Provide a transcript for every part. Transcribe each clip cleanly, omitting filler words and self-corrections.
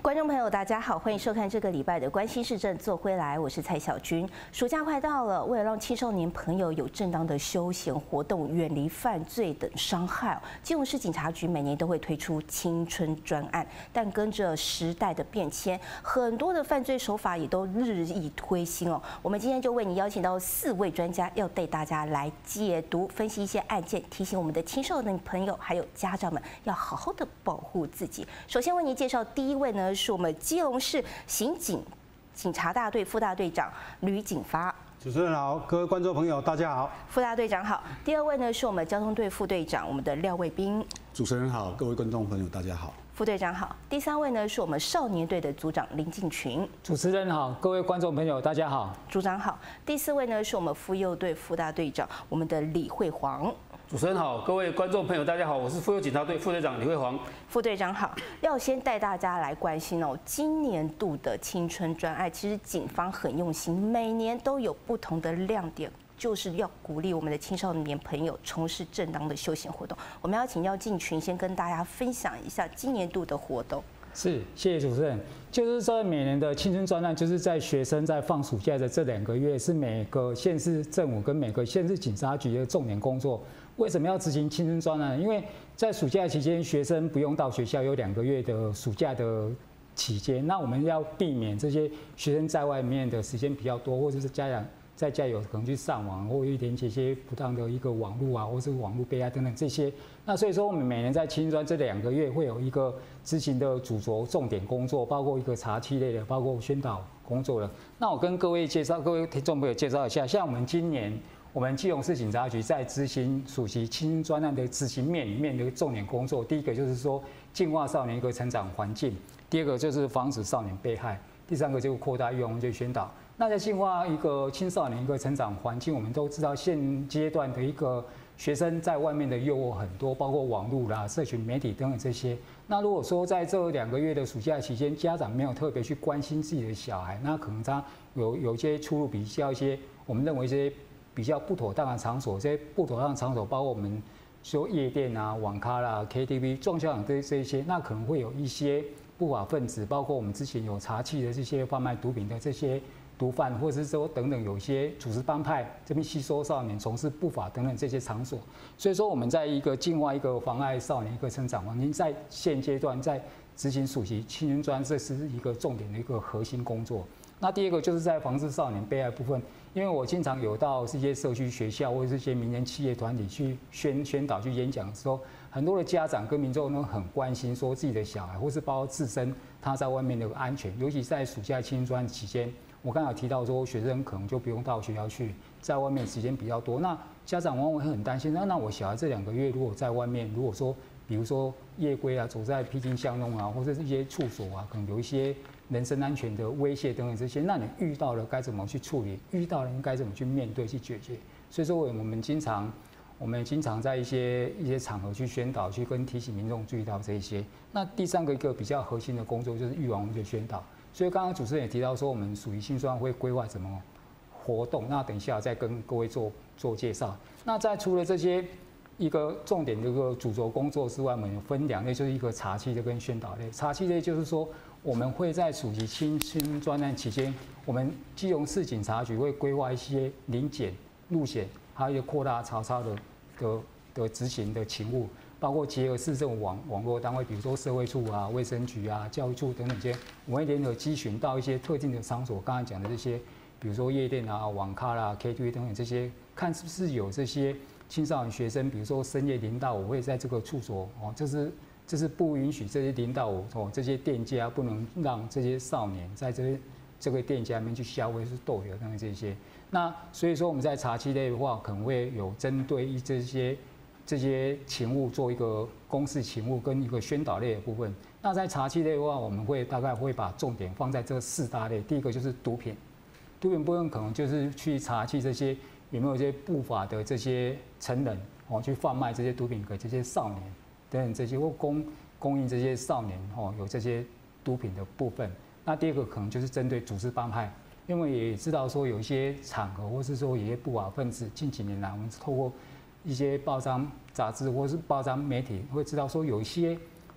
观众朋友，大家好，欢迎收看这个礼拜的《关心市政做回来》，我是蔡小军。暑假快到了，为了让青少年朋友有正当的休闲活动，远离犯罪等伤害，基隆市警察局每年都会推出青春专案。但跟着时代的变迁，很多的犯罪手法也都日益推新哦。我们今天就为你邀请到4位专家，要带大家来解读、分析一些案件，提醒我们的青少年朋友还有家长们要好好的保护自己。首先为您介绍第一位呢，是我们基隆市警察大队副大队长吕景发。 主持人好，各位观众朋友，大家好。 副大队长好。第二位呢是我们交通队副队长，我们的廖卫兵。 主持人好，各位观众朋友，大家好。 副队长好。第三位呢是我们少年队的组长林敬群。 主持人好，各位观众朋友，大家好。 组长好。第四位呢是我们妇幼队副大队长，我们的李惠煌。 主持人好，各位观众朋友，大家好，我是妇幼警察队副队长李惠煌。 副队长好，要先带大家来关心哦，今年度的青春专案，其实警方很用心，每年都有不同的亮点，就是要鼓励我们的青少年朋友从事正当的休闲活动。我们要请廖敬群先跟大家分享一下今年度的活动。 是，谢谢主持人。就是说，每年的青春专案，就是在学生在放暑假的这2个月，是每个县市政府跟每个县市警察局的重点工作。为什么要执行青春专案？因为在暑假期间，学生不用到学校，有2个月的暑假的期间，那我们要避免这些学生在外面的时间比较多，或者是家长在家有可能去上网，或连接一些不当的一个网络啊，或是网络被害等等这些。那所以说，我们每年在青春专这2个月会有一个执行的主轴重点工作，包括一个查缉类的，包括宣导工作的。那我跟各位听众朋友介绍一下，像我们今年我们基隆市警察局在执行暑期青春专案的执行面里面的重点工作，第一个就是说净化少年一个成长环境，第二个就是防止少年被害，第3个就是扩大预防罪宣导。那在净化一个青少年一个成长环境，我们都知道现阶段的一个学生在外面的诱惑很多，包括网络啦、社群媒体等等这些。那如果说在这2个月的暑假期间，家长没有特别去关心自己的小孩，那可能他有一些出入比较一些我们认为一些比较不妥当的场所，这些不妥当的场所包括我们说夜店啊、网咖啦、KTV、撞校场这一些，那可能会有一些不法分子，包括我们之前有查缉的这些贩卖毒品的这些毒贩，或者是说等等有一些组织帮派这边吸收少年、从事不法等等这些场所。所以说我们在一个境外一个妨碍少年一个成长环境，在现阶段在执行暑期青春专，这是一个重点的一个核心工作。那第2个就是在防治少年被害部分，因为我经常有到一些社区学校或者是一些民间企业团体去宣导、去演讲的时候，很多的家长跟民众都很关心，说自己的小孩或是包括自身他在外面的安全，尤其在暑假青春专期间，我刚才有提到说学生可能就不用到学校去，在外面时间比较多，那家长往往会很担心，那我小孩这2个月如果在外面，如果说比如说夜归啊，走在僻静巷弄啊，或者是一些处所啊，可能有一些人身安全的威胁等等这些，那你遇到了该怎么去处理？遇到了应该怎么去面对、去解决？所以说，我们经常在一些场合去宣导、去跟提醒民众注意到这一些。那第3个一个比较核心的工作就是预防罪宣导。所以刚刚主持人也提到说，我们属于青专会规划什么活动，那等一下再跟各位做介绍。那在除了这些一个重点的一个主轴工作之外，我们有分2类，就是一个查缉类跟宣导类。查缉类就是说，我们会在暑期青春专案期间，我们基隆市警察局会规划一些临检路线，还有扩大查抄的执行的勤务，包括结合市政府网络单位，比如说社会处啊、卫生局啊、教育处等等这些，我们会联合稽巡到一些特定的场所，刚才讲的这些，比如说夜店啊、网咖啦、KTV 等等这些，看是不是有这些青少年学生，比如说深夜0到5会在这个处所哦，这是不允许这些0到5哦，这些店家不能让这些少年在这个店家里面去消费，是逗留等等这些。那所以说我们在查缉类的话，可能会有针对这些勤务做一个公示勤务跟一个宣导类的部分。那在查缉类的话，我们大概会把重点放在这4大类。第一个就是毒品，毒品部分可能就是去查缉这些有没有一些不法的这些成人哦，去贩卖这些毒品给这些少年等等这些，或供应这些少年哦有这些毒品的部分。那第2个可能就是针对组织帮派，因为也知道说有一些场合或是说有些不法分子，近几年来我们透过一些报章杂志或是报章媒体会知道说有一些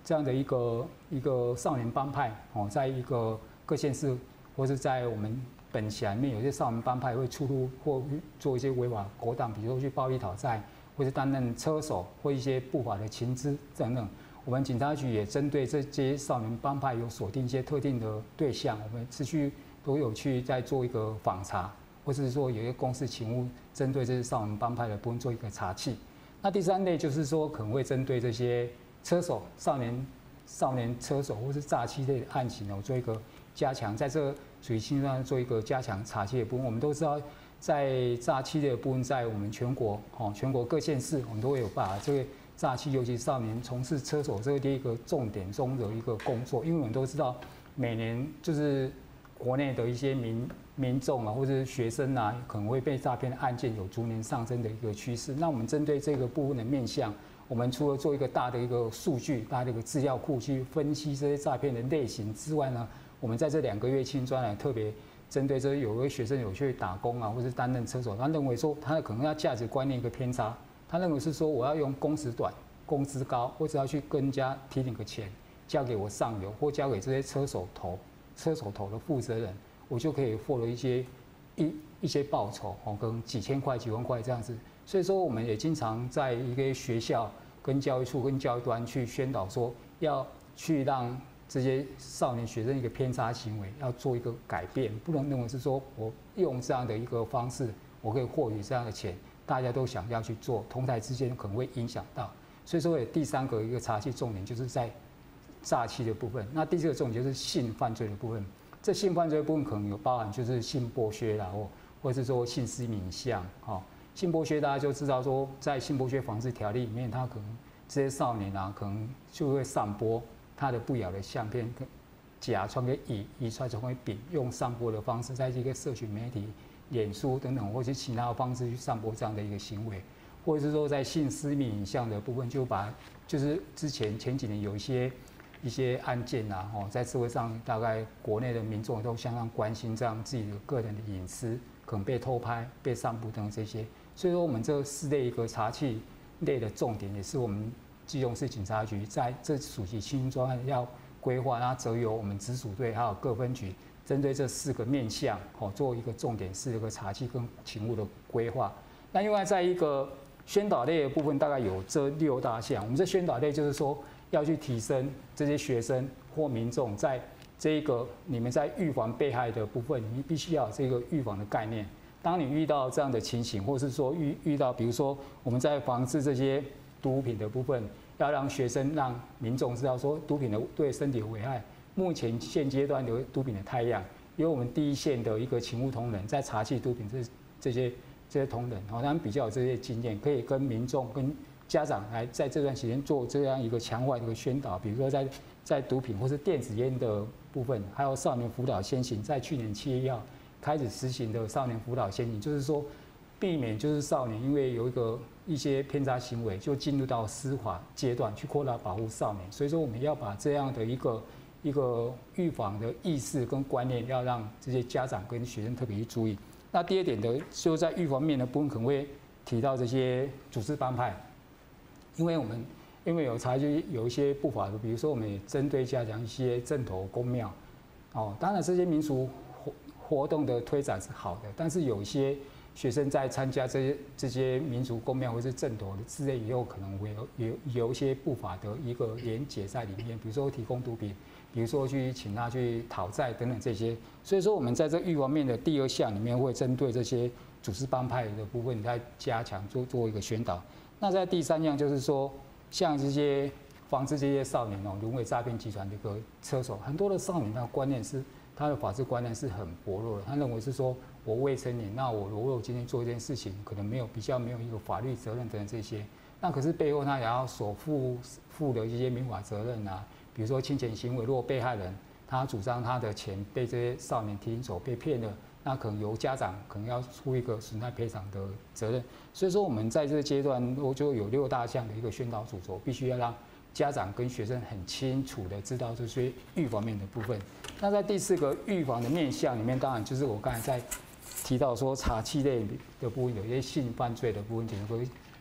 这样的一个少年帮派哦，在一个各县市或是在我们本辖里面，有些少年帮派会出入或做一些违法勾当，比如说去暴力讨债，或是担任车手或一些不法的情资等等。我们警察局也针对这些少年帮派有锁定一些特定的对象，我们持续都有去在做一个访查，或是说有一些公示勤务，针对这些少年帮派的部分做一个查缉。那第三类就是说可能会针对这些车手、少年车手或是诈欺类的案情呢，做一个加强，在这个属于青少年做一个加强查缉的部分。我们都知道，在诈欺的部分，在我们全国各县市，我们都会有把这个诈欺，尤其少年从事车手这个第一个重点中的一个工作，因为我们都知道，每年就是国内的一些民众啊，或者是学生啊，可能会被诈骗的案件有逐年上升的一个趋势。那我们针对这个部分的面向，我们除了做一个大的一个数据、大的一个资料库去分析这些诈骗的类型之外呢，我们在这2个月青专栏特别针对这有位学生有去打工啊，或是担任车手，他认为说他可能要价值观念一个偏差。他认为是说，我要用工时短、工资高，或者要去跟人家提领个钱，交给我上游，或交给这些车手头的负责人，我就可以获得一些报酬，可能几千块、几万块这样子。所以说，我们也经常在一个学校、跟教育处、跟教育端去宣导说，要去让这些少年学生一个偏差行为要做一个改变，不能认为是说我用这样的一个方式，我可以获取这样的钱。大家都想要去做，同台之间可能会影响到，所以说第3个一个查缉重点就是在诈欺的部分。那第4个重点就是性犯罪的部分。这性犯罪的部分可能有包含就是性剥削啦，或者是说性私密影像。性剥削大家就知道说，在性剥削防治条例里面，他可能这些少年啊，可能就会散播他的不雅的相片，甲传给乙，乙传给丙，用散播的方式，在这个社群媒体。脸书等等，或是其他的方式去散播这样的一个行为，或者是说在性私密影像的部分，就是之前前几年有一些案件啊，在社会上大概国内的民众都相当关心这样自己的个人的隐私可能被偷拍、被散布等这些，所以说我们这4类一个查缉类的重点，也是我们基隆市警察局在这属于青专案要规划，那则由我们直属队还有各分局。针对这4个面向，做一个重点是一个查缉跟勤务的规划。那另外在一个宣导类的部分，大概有这6大项。我们这宣导类就是说，要去提升这些学生或民众在这个你们在预防被害的部分，你必须要有这个预防的概念。当你遇到这样的情形，或是说遇到，比如说我们在防治这些毒品的部分，要让学生、让民众知道说毒品的对身体的危害。目前现阶段的毒品的态样，由我们第一线的一个勤务同仁在查缉毒品这些同仁，他们比较有这些经验，可以跟民众、跟家长来在这段时间做这样一个强化的一个宣导。比如说在毒品或是电子烟的部分，还有少年辅导先行，在去年7月1号开始实行的少年辅导先行，就是说避免就是少年因为有一些偏差行为，就进入到司法阶段去扩大保护少年。所以说我们要把这样的一个预防的意识跟观念，要让这些家长跟学生特别去注意。那第2点的，就在预防面的部分，可能会提到这些组织帮派，因为有查就有一些不法的，比如说我们也针对加强一些正头公庙，当然这些民俗活动的推展是好的，但是有一些学生在参加这些民俗公庙或是正头的之类以后，可能会有一些不法的一个连结在里面，比如说提供毒品。比如说去请他去讨债等等这些，所以说我们在这预防面的第2项里面会针对这些组织帮派的部分来加强做一个宣导。那在第3项就是说，像这些防止这些少年沦为诈骗集团的一个车手，很多的少年他的法治观念是很薄弱的，他认为是说我未成年，那我如果今天做一件事情，可能比较没有一个法律责任等等这些，那可是背后他也要所负的一些民法责任啊。比如说侵权行为，如果被害人他主张他的钱被这些少年提领走被骗了，那可能由家长可能要出一个损害赔偿的责任。所以说我们在这个阶段，我就有6大项的一个宣导主轴，必须要让家长跟学生很清楚的知道这些预防面的部分。那在第4个预防的面向里面，当然就是我刚才在提到说查缉类的部分，有一些性犯罪的部分，比如说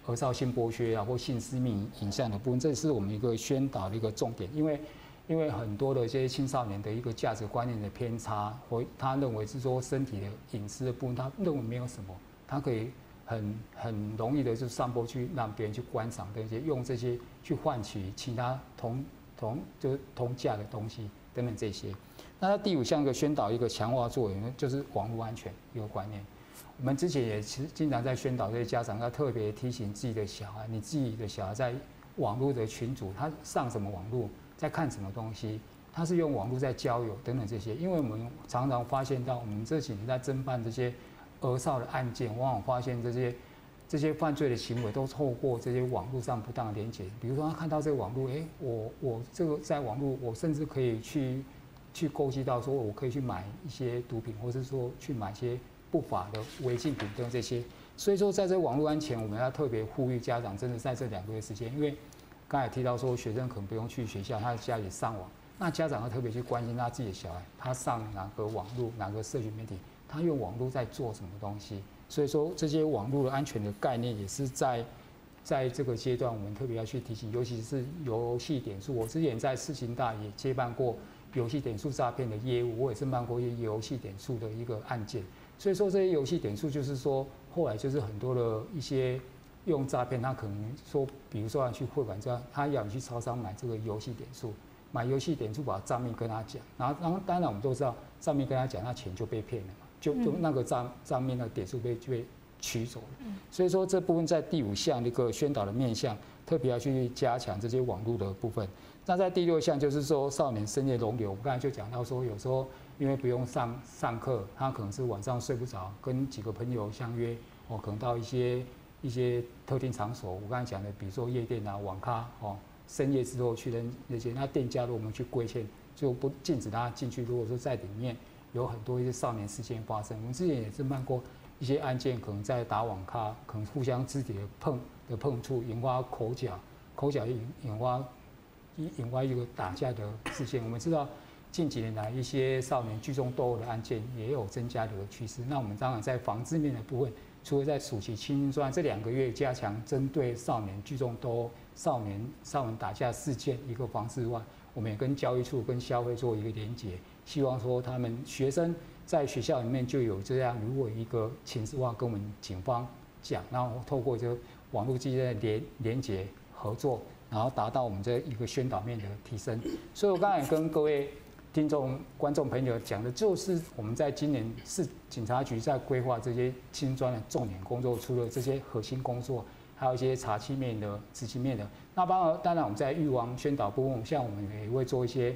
儿少性剥削啊或性私密影像的部分，这是我们一个宣导的一个重点，因为很多的这些青少年的一个价值观念的偏差，或他认为是说身体的隐私的部分，他认为没有什么，他可以很容易的就散播去让别人去观赏这些，用这些去换取其他就是同价的东西等等这些。那第5项一个宣导一个强化作用，就是网络安全一个观念。我们之前也其实经常在宣导这些家长要特别提醒自己的小孩，你自己的小孩在网络的群组，他上什么网络，在看什么东西，他是用网络在交友等等这些。因为我们常常发现到，我们这几年在侦办这些儿少的案件，往往发现这些犯罪的行为都透过这些网络上不当的连结。比如说他看到这个网络，我这个在网络，我甚至可以去勾稽到说，我可以去买一些毒品，或是说去买一些不法的违禁品等这些。所以说，在这网络安全，我们要特别呼吁家长，真的在这2个月时间，因为刚才提到说，学生可能不用去学校，他在家里上网，那家长要特別去關心他自己的小孩，他上哪個網絡、哪個社群媒體，他用網絡在做什麼東西。所以說，這些網絡的安全的概念也是在這個階段，我們特別要去提醒，尤其是遊戲點數。我之前在世新大也接辦過遊戲點數詐騙的業務，我也申辦過一遊戲點數的一個案件。所以說，這些遊戲點數就是說，後來就是很多的一些用詐騙，他可能說，比如說要去匯款之後，他要你去超商買這個遊戲點數，買遊戲點數把賬面跟他講，然後當然我們都知道賬面跟他講，那錢就被騙了嘛，就那個賬面的點數被取走了。所以說這部分在第5項一個宣導的面向，特別要去加強這些網絡的部分。那在第6項就是說少年深夜容留，我剛才就講到說，有時候因為不用上課，他可能是晚上睡不着，跟幾個朋友相約，可能到一些特定場所，我剛才講的，比如說夜店啊、網咖，深夜之後去的那些，那店家如果我們去規勸，就不禁止他進去。如果說在裡面有很多一些少年事件發生，我們之前也是辦過一些案件，可能在打網咖，可能互相肢體的碰觸，引發口角引發一個打架的事件。我們知道近幾年來一些少年聚眾鬥毆的案件也有增加的趨勢。那我們當然在防治面的部分，除了在暑期青春專案這2個月加強針對少年聚眾鬥毆、少年打架事件一個防治外，我們也跟教育處跟消會做一個連結，希望說他們學生在學校裡面就有這樣如果一個情勢話跟我們警方講，然後透過這網絡之間的連結合作，然後達到我們這一個宣導面的提升。所以我剛才跟各位聽眾、觀眾朋友講的，就是我們在今年市警察局在規劃這些青春專案的重點工作，除了這些核心工作，還有一些查緝面的、執行面的。那當然我們在預防宣導部分，像我們也會做一些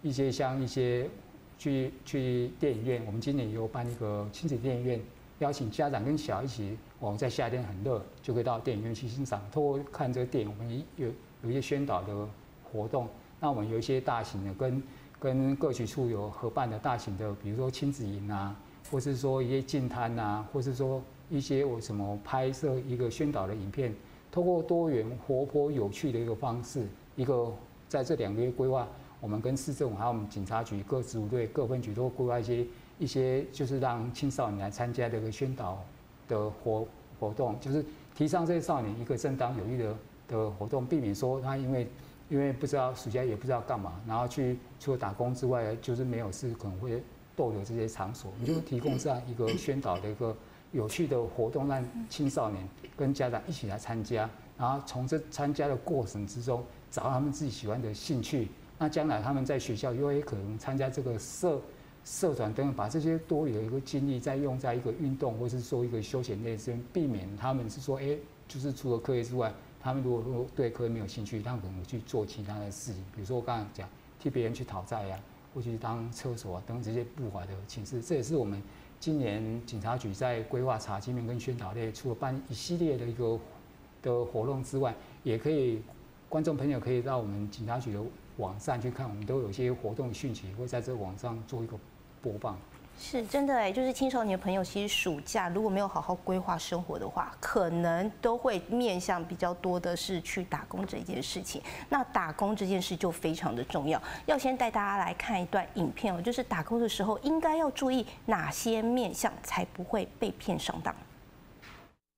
去電影院，我們今年也有辦一個親子電影院，邀請家長跟小孩一起，我們在夏天很熱，就可以到電影院去欣賞。透過看這個電影，我們有一些宣導的活動。那我們有一些大型的跟各局處有合辦的大型的，比如說親子營啊，或是說一些淨灘啊，或是說一些我什麼拍攝一個宣導的影片，透過多元活潑有趣的一個方式，一個在這2個月規劃，我們跟市政府還有我們警察局各職務隊各分局都規劃一些就是讓青少年來參加的一個宣導的活動，就是提倡這些少年一個正當有益的活動，避免說他因為不知道暑假也不知道幹嘛，然後去除了打工之外，就是沒有事可能會逗留這些場所，我們就提供這樣一個宣導的一個有趣的活動，讓青少年跟家長一起來參加，然後從這參加的過程之中找到他們自己喜歡的興趣，那將來他們在學校又會可能參加這個社團等等，把這些多餘的一個精力再用在一個運動或是說一個休閒類之間，避免他們是說就是除了課業之外，他們如果對課業沒有興趣，他們可能去做其他的事情，比如說我剛才講替別人去討債啊，或去當廁所啊等等這些不法的情事。這也是我們今年警察局在規劃查緝面跟宣導類，除了辦一系列的一個的活動之外，也可以觀眾朋友可以到我們警察局的網站去看，我們都有一些活動訊息會在這個網上做一個播放。 是真的哎，就是青少年朋友，其實暑假如果沒有好好規劃生活的話，可能都會面向比較多的是去打工這件事情。那打工這件事就非常的重要，要先帶大家來看一段影片哦，就是打工的時候應該要注意哪些面向，才不會被騙上當。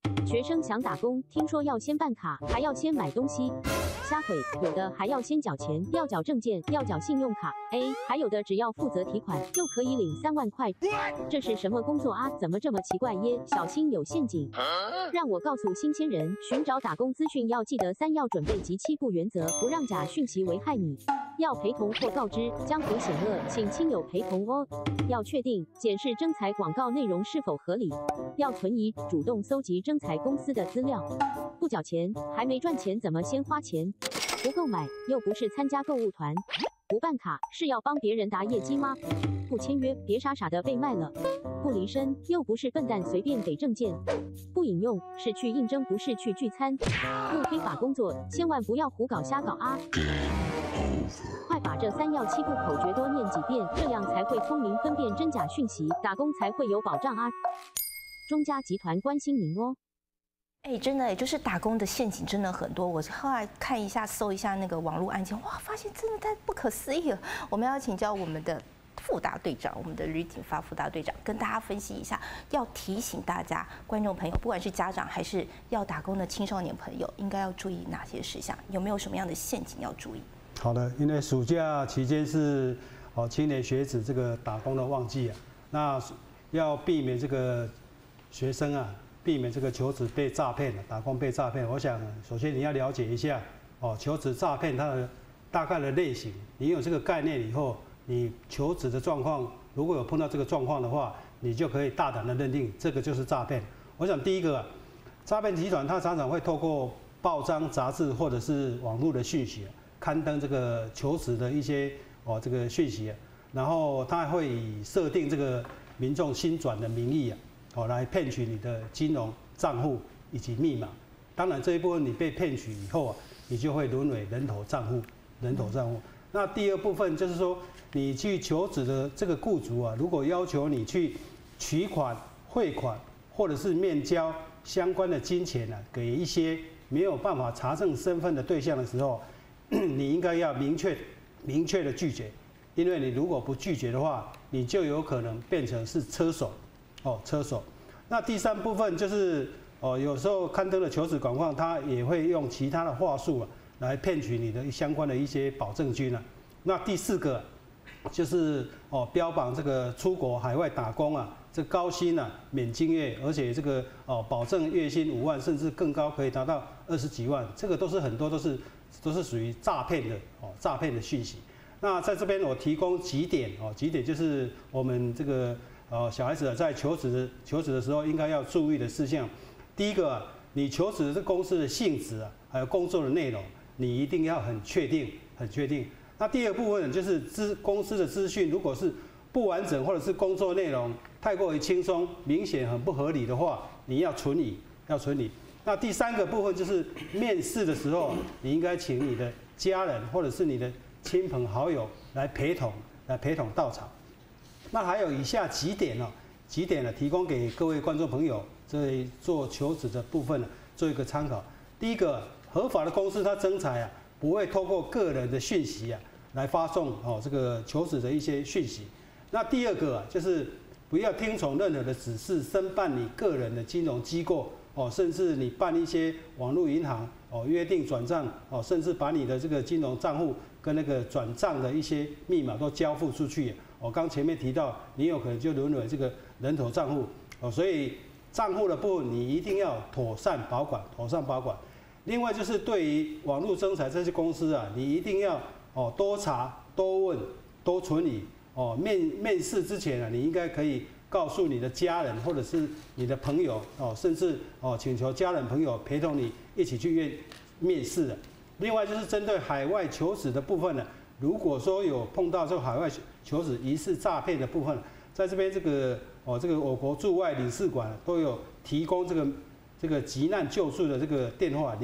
学生想打工，听说要先办卡，还要先买东西。瞎毁，有的还要先缴钱，要缴证件，要缴信用卡。还有的只要负责提款就可以领3万块。这是什么工作啊？怎么这么奇怪耶？小心有陷阱！让我告诉新鲜人，寻找打工资讯要记得3要准备及7不原则，不让假讯息危害你。要陪同或告知，江湖险恶，请亲友陪同哦。要确定检视征才广告内容是否合理。要存疑，主动搜集征才公司的资料。不缴钱，还没赚钱怎么先花钱？不购买，又不是参加购物团。不办卡，是要帮别人打业绩吗？不签约，别傻傻的被卖了。不离身，又不是笨蛋随便给证件。不引用，是去应征不是去聚餐。不非法工作，千万不要胡搞瞎搞啊！快把这3要7不口诀多念几遍，这样才会聪明分辨真假讯息，打工才会有保障啊！中嘉集团关心您哦。 真的就是打工的陷阱真的很多。我后来看一下，搜一下那个网络案件，哇，发现真的太不可思议了。我们要请教我们的副大队长，我们的吕景发副大队长，跟大家分析一下，要提醒大家观众朋友，不管是家长还是要打工的青少年朋友，应该要注意哪些事项？有没有什么样的陷阱要注意？ 好的，因为暑假期间是青年学子这个打工的旺季啊，那要避免这个学生啊，避免这个求职被诈骗，打工被诈骗。我想，首先你要了解一下求职诈骗它的大概的类型。你有这个概念以后，你求职的状况如果有碰到这个状况的话，你就可以大胆的认定这个就是诈骗。我想第一个，诈骗集团它常常会透过报章、杂志或者是网络的讯息，刊登这个求职的一些这个讯息，然后他会以设定这个民众薪转的名义来骗取你的金融账户以及密码。当然这一部分你被骗取以后你就会沦为人头账户。那第二部分就是说，你去求职的这个雇主如果要求你去取款、汇款或者是面交相关的金钱给一些没有办法查证身份的对象的时候，你应该要明确的拒绝，因为你如果不拒绝的话，你就有可能变成是车手。那第三部分就是有时候刊登的求职广告，它也会用其他的话术来骗取你的相关的一些保证金。那第四个就是标榜这个出国海外打工这高薪免经验，而且这个保证月薪5万甚至更高，可以达到20几万，这个很多都是属于诈骗的讯息。那在这边我提供几点就是我们这个小孩子在求职的时候应该要注意的事项。第一个，你求职的这公司的性质还有工作的内容，你一定要很确定。那第二部分就是公司的资讯，如果是不完整或者是工作内容太过于轻松，明显很不合理的话，你要存疑。那第三个部分就是面试的时候，你应该请你的家人或者是你的亲朋好友来陪同到场。那还有以下几点提供给各位观众朋友在做求职的部分做一个参考。第一个，合法的公司它征才不会透过个人的讯息来发送这个求职的一些讯息。那第二个就是不要听从任何的指示，申办你个人的金融机构甚至你办一些网络银行约定转账甚至把你的这个金融账户跟那个转账的一些密码都交付出去。我刚前面提到，你有可能就沦为这个人头账户所以账户的部分你一定要妥善保管。另外就是对于网络征才这些公司你一定要多查、多问、多存疑面试之前你应该可以告诉你的家人或者是你的朋友甚至请求家人朋友陪同你一起去面试的。另外就是针对海外求职的部分如果说有碰到这个海外求职疑似诈骗的部分，在这边这个我国驻外领事馆都有提供这个急难救助的这个电话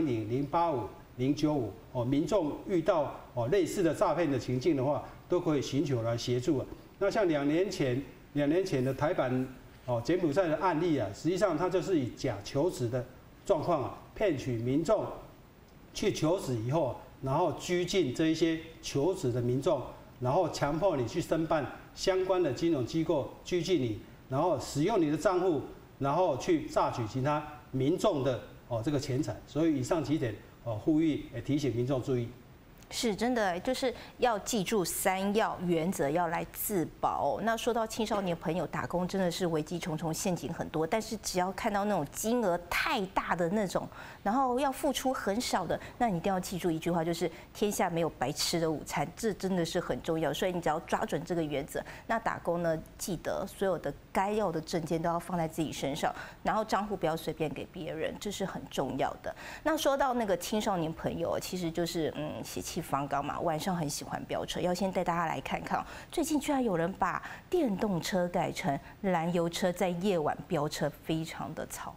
0800-085-095民众遇到类似的诈骗的情境的话，都可以寻求来协助那像2年前的台版柬埔寨的案例实际上它就是以假求职的状况骗取民众去求职以后，然后拘禁这一些求职的民众，然后强迫你去申办相关的金融机构，拘禁你，然后使用你的账户，然后去榨取其他民众的这个钱财。所以以上几点呼吁提醒民众注意。 是真的，就是要记住3要原则，要来自保。那说到青少年朋友打工，真的是危机重重，陷阱很多。但是只要看到那种金额太大的那种，然后要付出很少的，那你一定要记住一句话，就是天下没有白吃的午餐，这真的是很重要。所以你只要抓准这个原则，那打工呢，记得所有的该要的证件都要放在自己身上，然后账户不要随便给别人，这是很重要的。那说到那个青少年朋友，其实就是血气方刚嘛，晚上很喜欢飙车。要先带大家来看看，最近居然有人把电动车改成燃油车，在夜晚飙车，非常的吵。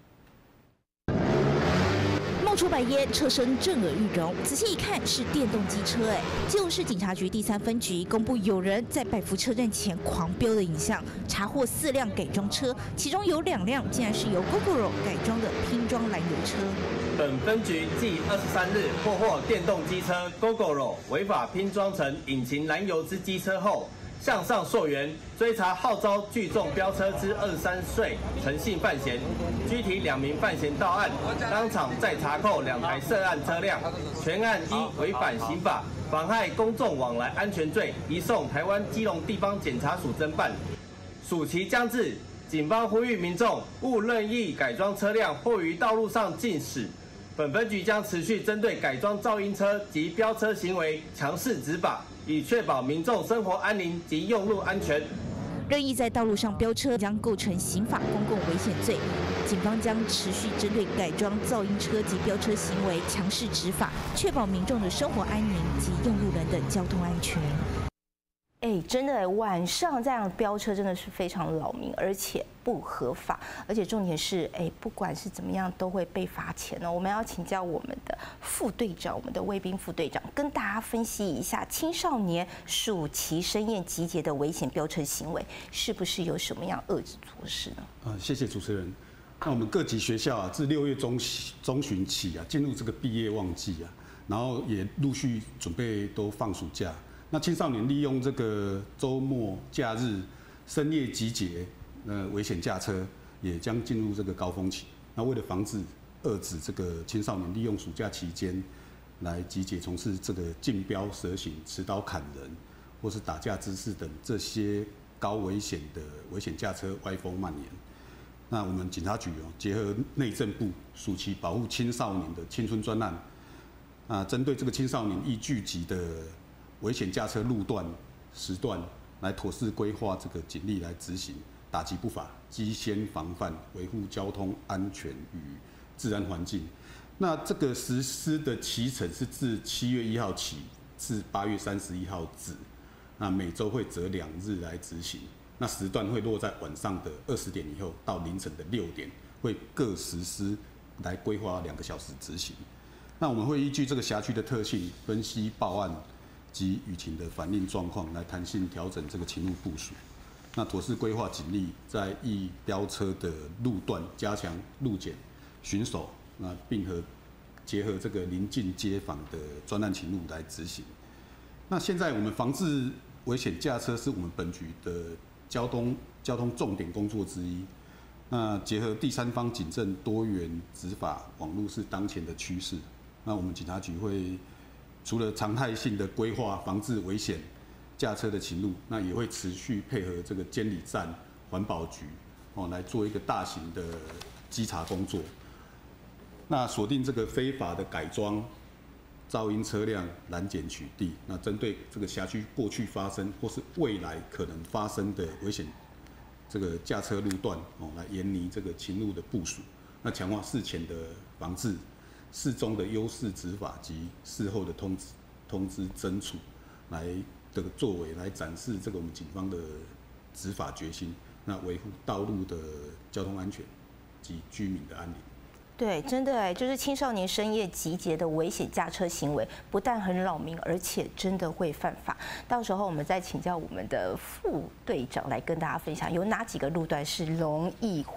冒出白烟，车身震耳欲聋。仔细一看，是电动机车。基隆市警察局第3分局公布有人在百福车站前狂飙的影像，查获4辆改装车，其中有2辆竟然是由 Gogoro 改装的拼装燃油车。 本分局继23日破获电动机车 Gogoro 违法拼装成引擎燃油之机车后，向上溯源，追查号召聚众飙车之23岁陈姓犯嫌，拘提2名犯嫌到案，当场再查扣2台涉案车辆，全案依违反刑法、妨害公众往来安全罪，移送台湾基隆地方检察署侦办。暑期将至，警方呼吁民众勿任意改装车辆或于道路上进驶。本分局将持续针对改装噪音车及飙车行为强势执法，以确保民众生活安宁及用路安全。 任意在道路上飙车将构成刑法公共危险罪，警方将持续针对改装噪音车及飙车行为强势执法，确保民众的生活安宁及用路人的交通安全。 真的晚上这样飙车真的是非常扰民，而且不合法，而且重点是，不管是怎么样都会被罚钱哦。我们要请教我们的副队长，我们的卫兵副队长，跟大家分析一下青少年暑期深夜集结的危险飙车行为，是不是有什么样遏制措施呢？ 谢谢主持人。那我们各级学校自6月中旬起进入这个毕业旺季然后也陆续准备都放暑假。那青少年利用这个周末、假日、深夜集结，危险驾车也将进入这个高峰期。那为了防止遏制这个青少年利用暑假期间来集结从事这个竞标、蛇行、持刀砍人或是打架滋事等这些高危险的危险驾车歪风蔓延，那我们警察局结合内政部暑期保护青少年的青春专案，针对这个青少年易聚集的危险驾车路段、时段，来妥善规划这个警力来执行，打击不法，基先防范，维护交通安全与治安环境。那这个实施的期程是自7月1号起至8月31号止，那每周会择2日来执行。那时段会落在晚上的20点以后到凌晨的6点，会各实施来规划2个小时执行。那我们会依据这个辖区的特性，分析报案及舆情的反应状况，来弹性调整这个勤务部署。那妥善规划警力在易飙车的路段加强路检、巡守，那并结合这个邻近街坊的专案勤务来执行。那现在我们防治危险驾车是我们本局的交通重点工作之一。那结合第三方警政多元执法网络是当前的趋势。那我们警察局会除了常态性的规划防治危险驾车的勤务，那也会持续配合这个监理站、环保局来做一个大型的稽查工作。那锁定这个非法的改装、噪音车辆拦检取缔，那针对这个辖区过去发生或是未来可能发生的危险这个驾车路段来研拟这个勤务的部署，那强化事前的防治。事中的优势执法及事后的通知侦处，来的作为来展示这个我们警方的执法决心，那维护道路的交通安全及居民的安宁。 对，真的就是青少年深夜集结的危险驾车行为，不但很扰民，而且真的会犯法。到时候我们再请教我们的副队长来跟大家分享，有哪几个路段是容易会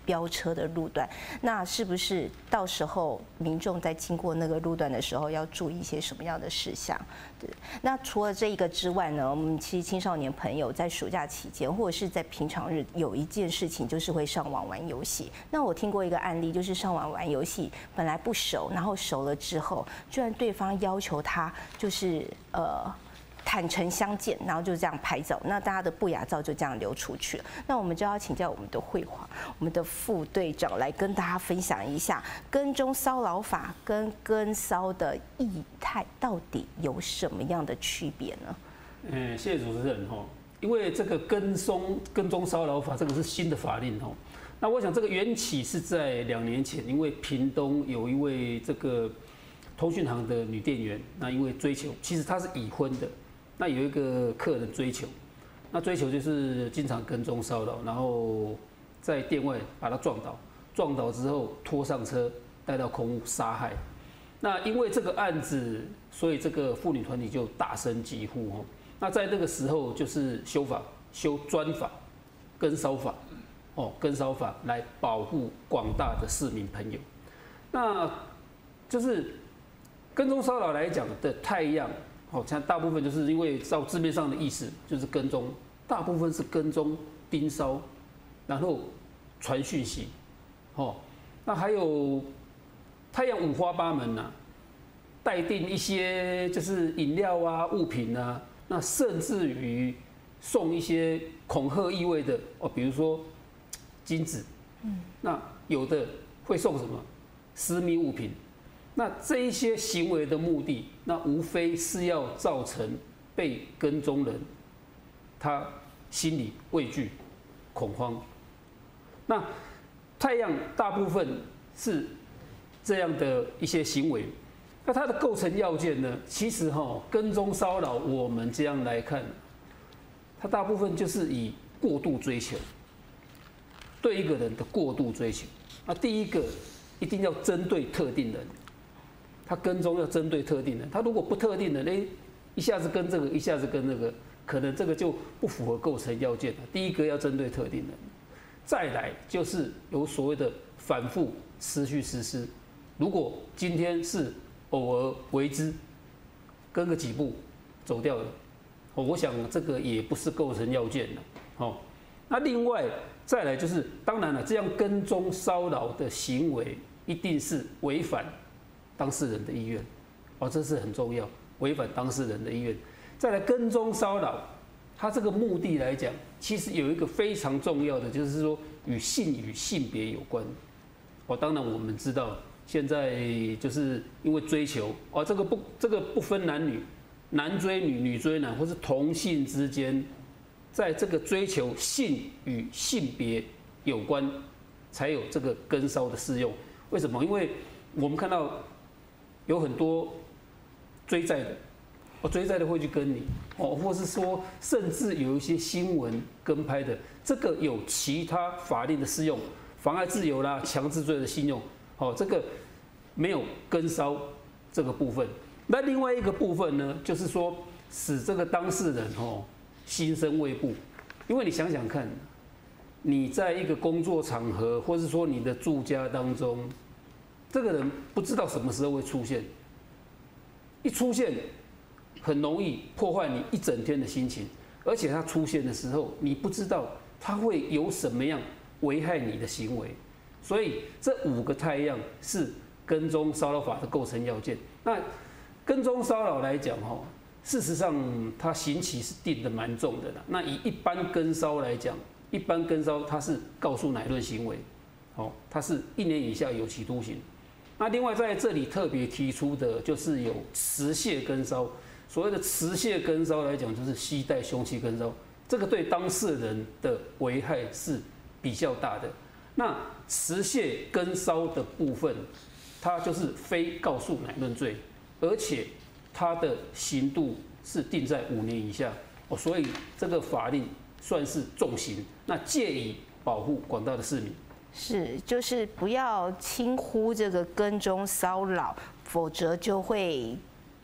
飙车的路段，那是不是到时候民众在经过那个路段的时候要注意一些什么样的事项？对，那除了这一个之外呢，我们其实青少年朋友在暑假期间或者是在平常日有一件事情就是会上网玩游戏。那我听过一个案例，就是上网玩游戏本来不熟，然后熟了之后，居然对方要求他就是坦诚相见，然后就这样拍照，那大家的不雅照就这样流出去了。那我们就要请教我们的慧华，我们的副队长来跟大家分享一下跟踪骚扰法跟跟骚的异态到底有什么样的区别呢？ 谢谢主持人哈，因为这个跟踪骚扰法这个是新的法令哈。那我想这个缘起是在2年前，因为屏东有一位这个通讯行的女店员，那因为追求，其实她是已婚的。那有一个客人追求，那追求就是经常跟踪骚扰，然后在店外把他撞倒之后拖上车带到空屋杀害。那因为这个案子，所以这个妇女团体就大声疾呼哦。那在那个时候就是修专法跟骚法跟骚法来保护广大的市民朋友。那就是跟踪骚扰来讲的态样。像大部分就是因为照字面上的意思就是跟踪，大部分是跟踪、盯梢，然后传讯息，那还有太阳五花八门呐，待定一些就是饮料啊、物品啊，那甚至于送一些恐吓意味的比如说金子，那有的会送什么私密物品。那这一些行为的目的，那无非是要造成被跟踪人他心里畏惧、恐慌。那太阳大部分是这样的一些行为，那它的构成要件呢？其实跟踪骚扰，我们这样来看，它大部分就是以过度追求，对一个人的过度追求。那第一个一定要针对特定人。他跟踪要针对特定人，他如果不特定人，一下子跟这个，一下子跟那个，可能这个就不符合构成要件了。第一个要针对特定人，再来就是有所谓的反复持续实施。如果今天是偶尔为之，跟个几步走掉了，我想这个也不是构成要件了。那另外再来就是，当然了，这样跟踪骚扰的行为一定是违反当事人的意愿，这是很重要，违反当事人的意愿。再来跟踪骚扰，它这个目的来讲，其实有一个非常重要的，就是说与性别有关。当然我们知道，现在就是因为追求这个不分男女，男追女，女追男，或是同性之间，在这个追求性与性别有关，才有这个跟骚的适用。为什么？因为我们看到有很多追债的，追债的会去跟你，或是说，甚至有一些新闻跟拍的，这个有其他法令的适用，妨碍自由啦、强制罪的信用，这个没有跟骚这个部分。那另外一个部分呢，就是说使这个当事人心生畏怖，因为你想想看，你在一个工作场合，或是说你的住家当中。这个人不知道什么时候会出现，一出现很容易破坏你一整天的心情，而且他出现的时候，你不知道他会有什么样危害你的行为，所以这5个态样是跟踪骚扰法的构成要件。那跟踪骚扰来讲事实上它刑期是定的蛮重的啦。那以一般跟骚来讲，一般跟骚它是告诉乃论行为，它是1年以下有期徒刑。那另外在这里特别提出的就是有持械跟骚，所谓的持械跟骚来讲，就是携带凶器跟骚，这个对当事人的危害是比较大的。那持械跟骚的部分，它就是非告诉乃论罪，而且它的刑度是定在5年以下，所以这个法令算是重刑，那借以保护广大的市民。 是，就是不要轻忽这个跟踪骚扰，否则就会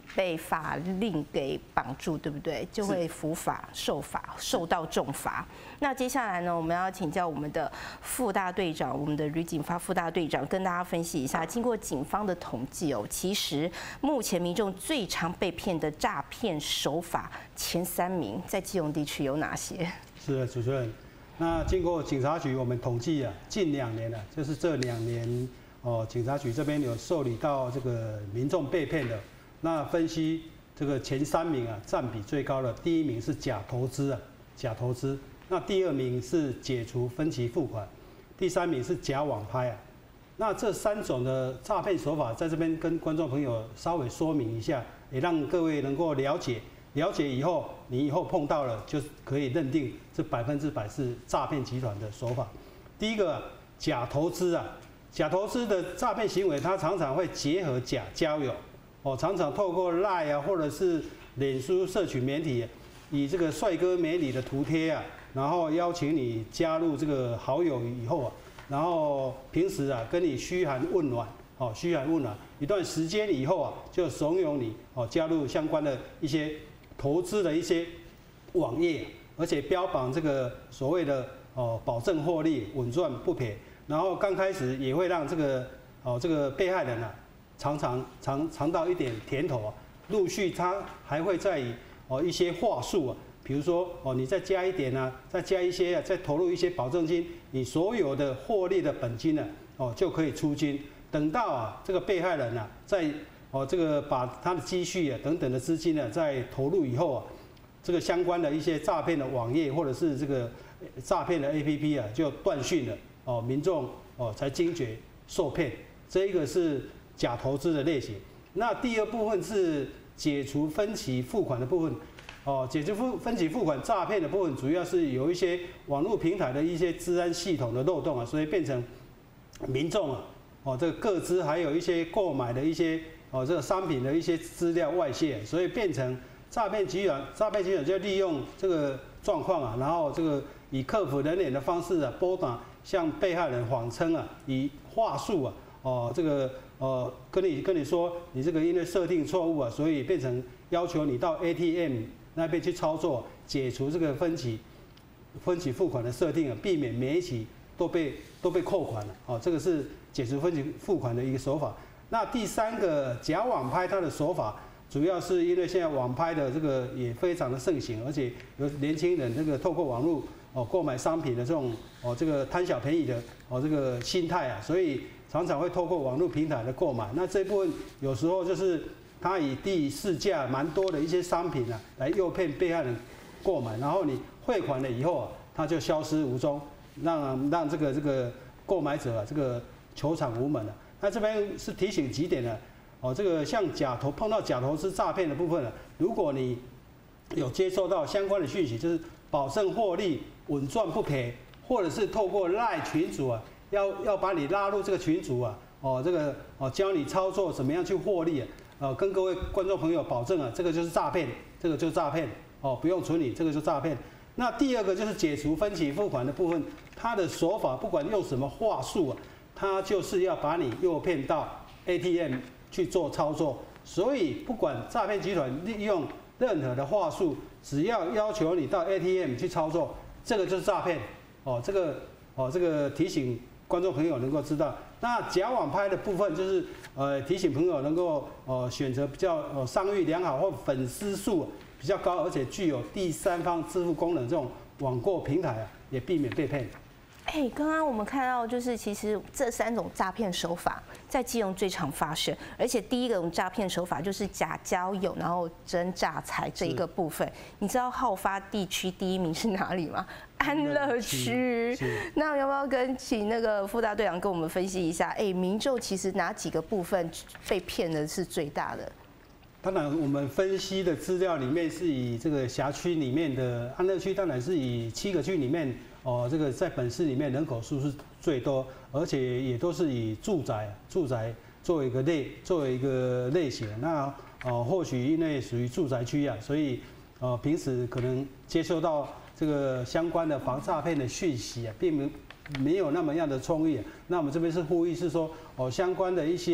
被法令给绑住，对不对？就会伏法、受到重罚。那接下来呢，我们要请教我们的副大队长，我们的吕景发副大队长，跟大家分析一下，经过警方的统计哦，其实目前民众最常被骗的诈骗手法前3名，在基隆地区有哪些？ 是的，主持人。那经过警察局我们统计啊，近2年啊，就是这2年警察局这边有受理到这个民众被骗的。那分析这个前3名啊，占比最高的，第1名是假投资啊，假投资。那第2名是解除分期付款，第3名是假网拍啊。那这3种的诈骗手法，在这边跟观众朋友稍微说明一下，也让各位能够了解。了解以后，你以后碰到了，就可以认定这100%是诈骗集团的手法。第一个假投资啊，假投资的诈骗行为，它常常会结合假交友，常常透过 LINE 啊，或者是脸书社群媒体，以这个帅哥美女的图贴啊，然后邀请你加入这个好友以后啊，然后平时啊跟你嘘寒问暖，嘘寒问暖，一段时间以后啊，就怂恿你加入相关的一些投资的一些网页，而且标榜这个所谓的保证获利、稳赚不赔，然后刚开始也会让这个被害人啊尝到一点甜头啊，陆续他还会再以一些话术啊，比如说你再加一点啊，再加一些啊，再投入一些保证金，你所有的获利的本金呢就可以出金，等到啊这个被害人啊在这个把他的积蓄啊等等的资金呢，在投入以后啊，这个相关的一些诈骗的网页或者是这个诈骗的 APP 啊就断讯了，民众才惊觉受骗，这一个是假投资的类型。那第2部分是解除分期付款的部分，解除分期付款诈骗的部分，主要是有一些网络平台的一些治安系统的漏洞啊，所以变成民众啊，这个个资还有一些购买的一些这个商品的一些资料外泄，所以变成诈骗集团就利用这个状况啊，然后这个以客服人员的方式啊拨打向被害人谎称啊，以话术啊，这个跟你说你这个因为设定错误啊，所以变成要求你到 ATM 那边去操作解除这个分期付款的设定啊，避免每一期都被扣款了，这个是解除分期付款的一个手法。那第3个假网拍，它的手法主要是因为现在网拍的这个也非常的盛行，而且有年轻人这个透过网络购买商品的这种这个贪小便宜的这个心态啊，所以常常会透过网络平台的购买。那这部分有时候就是他以低市价蛮多的一些商品啊，来诱骗被害人购买，然后你汇款了以后啊，他就消失无踪，让这个购买者啊这个求偿无门了。那这边是提醒几点呢？这个像碰到假投资诈骗的部分呢，如果你有接收到相关的讯息，就是保证获利、稳赚不赔，或者是透过 LINE 群组啊，要把你拉入这个群组啊，教你操作怎么样去获利啊，跟各位观众朋友保证啊，这个就是诈骗，不用处理，这个就是诈骗。那第2个就是解除分期付款的部分，它的手法不管用什么话术啊，它就是要把你诱骗到 ATM 去做操作，所以不管诈骗集团利用任何的话术，只要要求你到 ATM 去操作，这个就是诈骗。这个提醒观众朋友能够知道。那假网拍的部分就是提醒朋友能够选择比较商誉良好或粉丝数比较高，而且具有第3方支付功能这种网购平台啊，也避免被骗。 刚刚我们看到，就是其实这3种诈骗手法在基隆最常发生，而且第一个诈骗手法就是假交友，然后真诈财这一个部分。你知道好发地区第1名是哪里吗？安乐区。那要不要请那个副大队长跟我们分析一下？民众其实哪几个部分被骗的是最大的？ 当然，我们分析的资料里面是以这个辖区里面的安乐区，当然是以7个区里面。这个在本市里面人口数是最多，而且也都是以住宅作为一个类型。那或许因为属于住宅区啊，所以平时可能接收到这个相关的防诈骗的讯息啊，并没有那么样的充裕。那我们这边是呼吁是说，相关的一些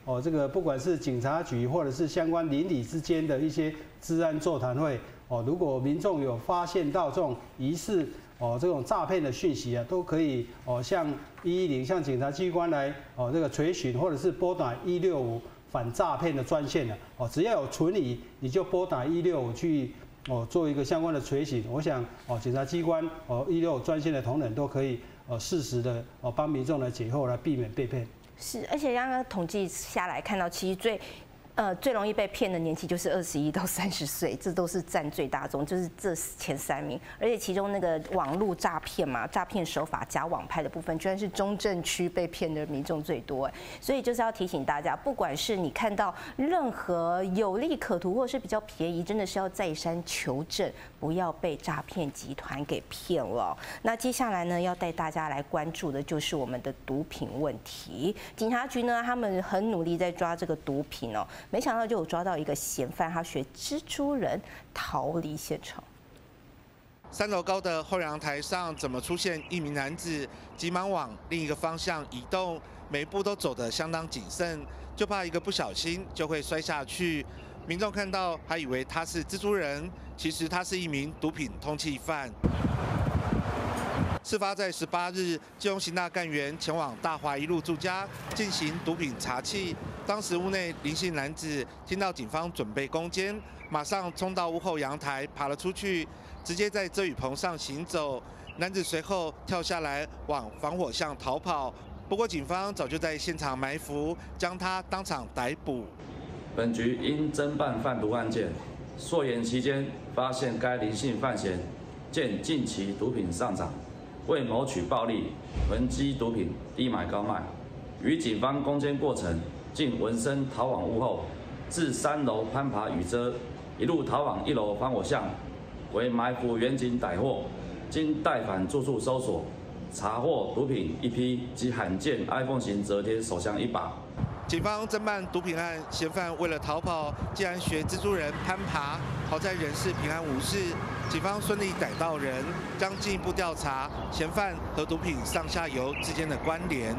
这个不管是警察局或者是相关邻里之间的一些治安座谈会，如果民众有发现到这种疑似这种诈骗的讯息啊，都可以向110向警察机关来这个垂询，或者是拨打165反诈骗的专线的只要有存疑，你就拨打165去做一个相关的垂询。我想警察机关165专线的同仁都可以适时的帮民众来解惑，来避免被骗。 是，而且刚刚统计下来看到，其实最容易被骗的年纪就是21到30岁，这都是占最大宗，就是这前3名。而且其中那个网络诈骗嘛，诈骗手法假网拍的部分，居然是中正区被骗的民众最多。所以就是要提醒大家，不管是你看到任何有利可图或是比较便宜，真的是要再三求证，不要被诈骗集团给骗了。那接下来呢，要带大家来关注的就是我们的毒品问题。警察局呢，他们很努力在抓这个毒品哦。没想到就有抓到一个嫌犯，他学蜘蛛人逃离现场。 3楼高的后阳台上，怎么出现一名男子，急忙往另一个方向移动，每一步都走得相当谨慎，就怕一个不小心就会摔下去。民众看到还以为他是蜘蛛人，其实他是一名毒品通缉犯。事发在18日，基隆刑大干员前往大华一路住家进行毒品查缉。当时屋内林姓男子听到警方准备攻坚，马上冲到屋后阳台爬了出去，直接在遮雨棚上行走。男子随后跳下来往防火巷逃跑，不过警方早就在现场埋伏，将他当场逮捕。 本局因侦办贩毒案件，溯源期间发现该林姓犯嫌见近期毒品上涨。为谋取暴利，囤积毒品低买高卖，与警方攻坚过程，竟闻声逃往屋后，至3楼攀爬雨遮，一路逃往1楼防火巷，为埋伏远警逮获。经带返住处搜索，查获毒品1批及罕见 iPhone 型折叠手枪1把。 警方侦办毒品案，嫌犯为了逃跑，竟然学蜘蛛人攀爬，好在人事平安无事。警方顺利逮到人，将进一步调查嫌犯和毒品上下游之间的关联。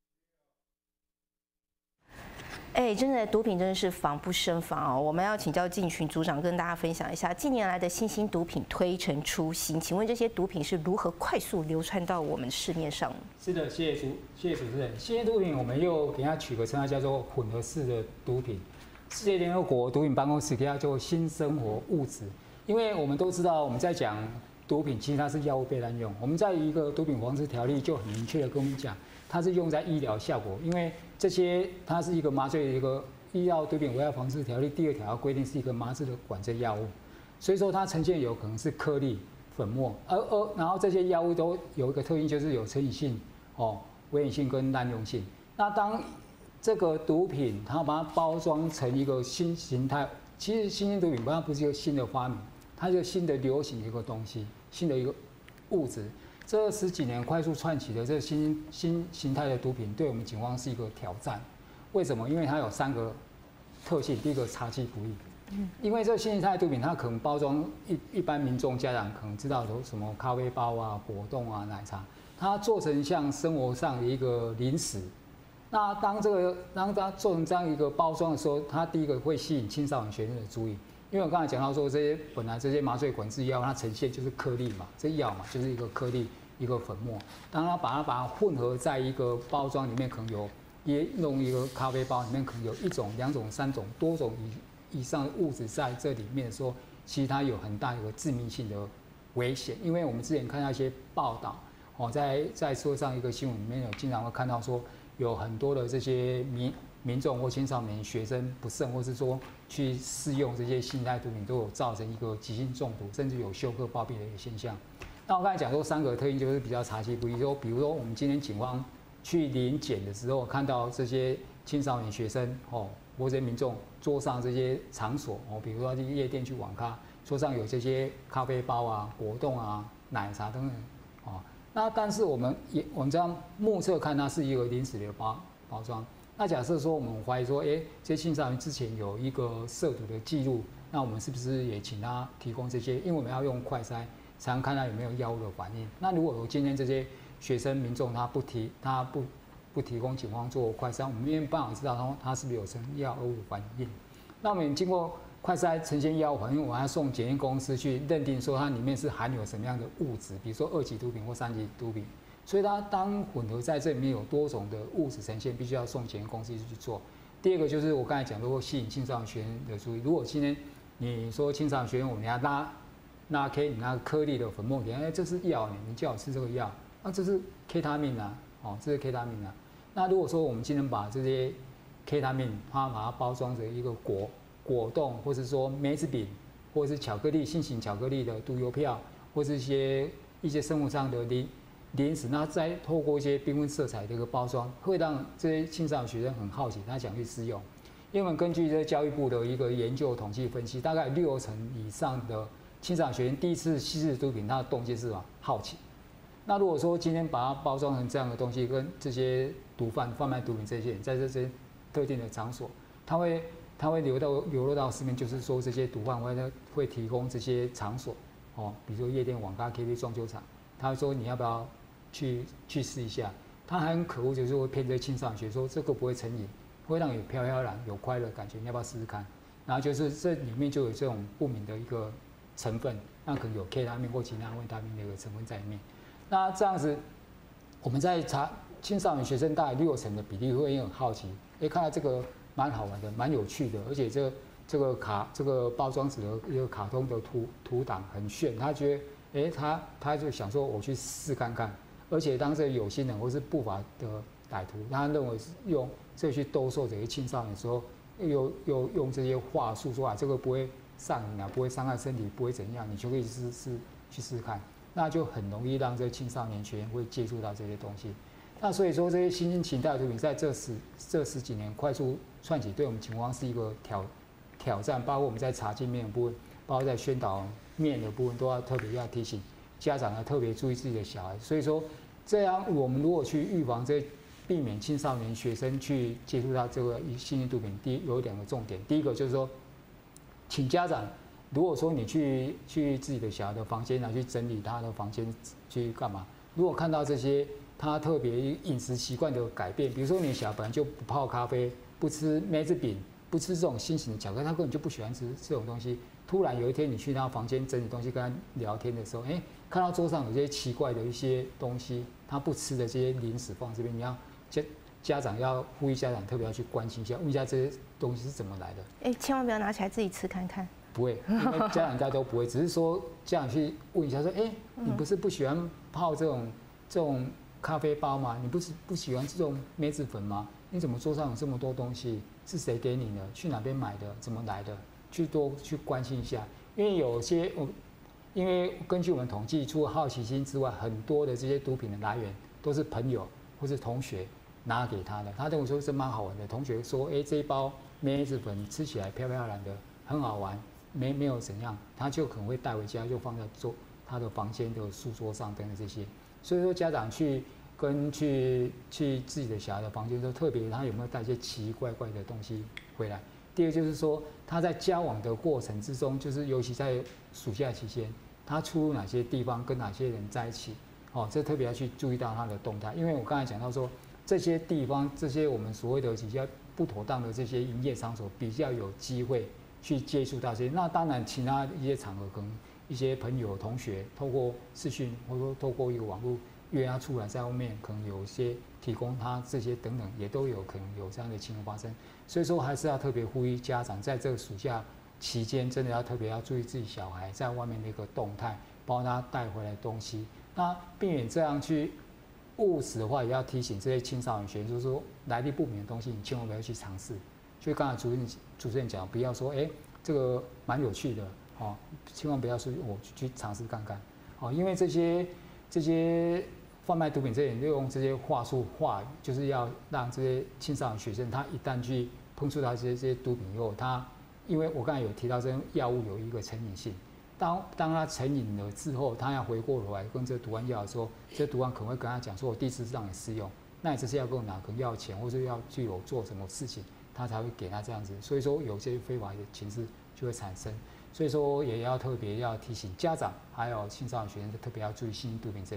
真的毒品真的是防不胜防哦。我们要请教进群组长跟大家分享一下近年来的新兴毒品推陈出新，请问这些毒品是如何快速流传到我们市面上？ 是的，谢谢主持人。新兴毒品我们又给它取个称号叫做混合式的毒品。世界联合国毒品办公室给它做新生活物质。因为我们都知道，我们在讲毒品，其实它是药物被滥用。我们在一个毒品防治条例就很明确的跟我们讲，它是用在医疗效果。因为这些它是一个麻醉的一个医药毒品危害防治条例第2条规定是一个麻醉的管制药物，所以说它呈现有可能是颗粒、粉末，然后这些药物都有一个特性，就是有成瘾性、危险性跟滥用性。那当这个毒品它把它包装成一个新形态，其实新兴毒品它不是一个新的发明。它是新的流行的一个东西，新的一个物质。这10几年快速窜起的这新形态的毒品，对我们警方是一个挑战。为什么？因为它有3个特性。第一个，查缉不易。因为这新形态毒品，它可能包装一般民众家长可能知道有什么咖啡包啊、果冻啊、奶茶，它做成像生活上的一个零食。那当它做成这样一个包装的时候，它第一个会吸引青少年学生的注意。因为我刚才讲到说，本来这些麻醉管制药，它呈现就是颗粒嘛，这药嘛就是一个颗粒，一个粉末。当它把它混合在一个包装里面，可能有弄一个咖啡包里面，可能有1种、2种、3种、多种以上的物质在这里面的时候，其实它有很大一个致命性的危险。因为我们之前看到一些报道，在社会上一个新闻里面有经常会看到说，有很多的这些民众或青少年学生不慎，或是说去试用这些新形态毒品，都有造成一个急性中毒，甚至有休克暴毙的一个现象。那我刚才讲说3个特性就是比较查缉不易，比如说我们今天警方去临检的时候，看到这些青少年学生或者民众桌上这些场所比如说去夜店、去网咖，桌上有这些咖啡包啊、果冻啊、奶茶等等那但是我们这样目测看，它是一个临时的包装。那假设说我们怀疑说，这些青少年之前有一个涉毒的记录，那我们是不是也请他提供这些？因为我们要用快筛才能看他有没有药物的反应。那如果我今天这些学生民众他不不提供警方做快筛，我们没有办法知道它是不是有呈药物反应。那我们经过快筛呈现药物反应，我还送检验公司去认定说它里面是含有什么样的物质，比如说2级毒品或3级毒品。所以它当混合在这里面有多种的物质呈现，必须要送检验公司去做。第二个就是我刚才讲，如果吸引青少年学生的注意，如果今天你说青少年学生，我们要拉 K， 你拿颗粒的粉末给他，哎，这是药，你叫我吃这个药，那这是 K 他命啊，哦，这是 K 他命啊。那如果说我们今天把这些 K 他命，它把它包装成一个果冻，或是说梅子饼，或者是巧克力新型巧克力的毒邮票，或是一些生活上的零食，那再透过一些缤纷色彩的一个包装，会让这些青少年学生很好奇，他想去试用。因为我们根据这教育部的一个研究统计分析，大概60%以上的青少年学生第一次吸食毒品，他的动机是什么？好奇。那如果说今天把它包装成这样的东西，跟这些毒贩贩卖毒品这些人在这些特定的场所，他会流落到市面，就是说这些毒贩会提供这些场所，哦，比如说夜店、网咖、KTV、撞球场，他会说你要不要去试一下？他还很可恶，就是会骗这些青少年学说这个不会成瘾，会让你飘飘然有快乐感觉，你要不要试试看？然后就是这里面就有这种不明的一个成分，那可能有 K 他命或其他维他命的一个成分在里面。那这样子，我们在查青少年学生大概60%的比例会很好奇，看到这个蛮好玩的，蛮有趣的，而且这个包装纸的一个卡通的图档很炫，他觉得他就想说我去试看看，而且当这个有心人或是不法的歹徒，他认为是用这去兜售这些青少年的时候，又用这些话术说这个不会上瘾啊，不会伤害身体，不会怎样，你就可以去试看。那就很容易让这些青少年学员会接触到这些东西。那所以说，这些新兴形态的毒品在这十几年快速窜起，对我们警方是一个挑战。包括我们在查禁面的部分，包括在宣导面的部分，都要特别要提醒家长要特别注意自己的小孩。所以说，这样我们如果去预防避免青少年学生去接触到这个新兴毒品，有2个重点。第一个就是说，请家长。如果说你去自己的小孩的房间去整理他的房间去干嘛？如果看到这些他特别饮食习惯的改变，比如说你小孩本来就不泡咖啡，不吃梅子饼，不吃这种新型的巧克力，他根本就不喜欢吃这种东西。突然有一天你去他房间整理东西，跟他聊天的时候，看到桌上有些奇怪的一些东西，他不吃的这些零食放这边，你要家长要呼吁家长特别要去关心一下，问一下这些东西是怎么来的。 千万不要拿起来自己吃看看。 不会，因为家长应该都不会，只是说家长去问一下，说，你不是不喜欢泡这种咖啡包吗？你不喜欢这种梅子粉吗？你怎么桌上有这么多东西？是谁给你的？去哪边买的？怎么来的？多去关心一下，因为因为根据我们统计，除了好奇心之外，很多的这些毒品的来源都是朋友或是同学拿给他的，他认为说是蛮好玩的。同学说，这一包梅子粉吃起来漂漂亮的，很好玩。没有怎样，他就可能会带回家，就放在他的房间的书桌上等等这些。所以说家长去自己的小孩的房间的时候，特别他有没有带一些奇奇怪怪的东西回来。第二就是说他在交往的过程之中，就是尤其在暑假期间，他出入哪些地方，跟哪些人在一起，这特别要去注意到他的动态。因为我刚才讲到说，这些地方，这些我们所谓的比较不妥当的这些营业场所，比较有机会去接触到这些。那当然，其他一些场合，可能一些朋友、同学透过视讯，或者说透过一个网络约他出来，在外面可能有一些提供他这些等等，也都有可能有这样的情况发生。所以说，还是要特别呼吁家长，在这个暑假期间，真的要特别要注意自己小孩在外面的一个动态，包括他带回来的东西。那避免这样去误食的话，也要提醒这些青少年学生，就是说来历不明的东西，你千万不要去尝试。所以刚才主持人讲，不要说这个蛮有趣的千万不要说我去尝试看看因为这些贩卖毒品这些人就用这些话术话语，就是要让这些青少年学生，他一旦去碰触到这些毒品以后，因为我刚才有提到，这药物有一个成瘾性，当他成瘾了之后，他要回过头来跟这毒贩要的时候，这毒贩可能会跟他讲说，我第一次让你试用，那你这次要跟我拿，可能要钱，或者要去有做什么事情，他才会给他这样子。所以说有些非法的情势就会产生。所以说也要特别要提醒家长，还有青少年学生，特别要注意新型毒品这一块。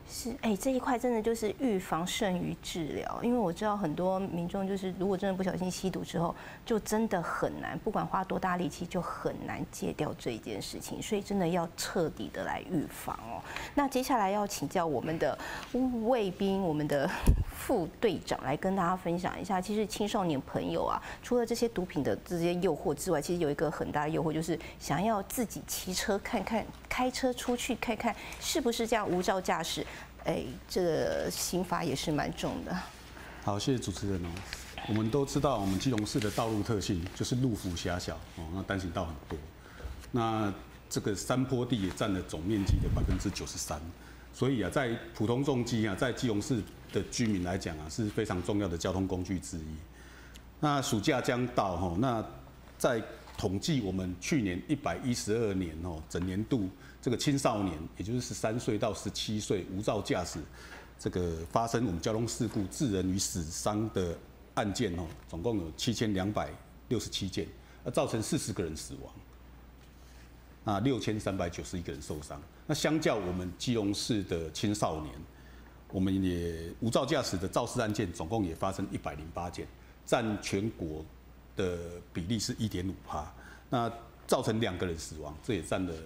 是，这一块真的就是预防胜于治疗，因为我知道很多民众就是如果真的不小心吸毒之后，就真的很难，不管花多大力气，就很难戒掉这一件事情，所以真的要彻底的来预防哦。那接下来要请教我们的卫兵，我们的副队长来跟大家分享一下，其实青少年朋友啊，除了这些毒品的这些诱惑之外，其实有一个很大的诱惑，就是想要自己骑车看看，开车出去看看是不是这样无照驾驶。这个刑罚也是蛮重的。 好，谢谢主持人哦。我们都知道，我们基隆市的道路特性就是路幅狭小哦，那单行道很多，那这个山坡地也占了总面积的93%，所以啊，在普通重机啊，在基隆市的居民来讲啊，是非常重要的交通工具之一。那暑假将到哈，那在统计我们去年112年哦，整年度这个青少年，也就是13岁到17岁无照驾驶这个发生我们交通事故致人于死伤的案件哦，总共有7267件，造成40个人死亡，那6391个人受伤。那相较我们基隆市的青少年，我们也无照驾驶的肇事案件总共也发生108件，占全国的比例是1.5%，那造成2个人死亡，这也占了